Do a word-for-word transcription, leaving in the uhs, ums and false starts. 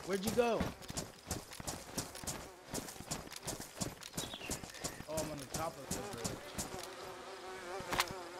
Where'd you go? Oh, I'm on the top of the bridge.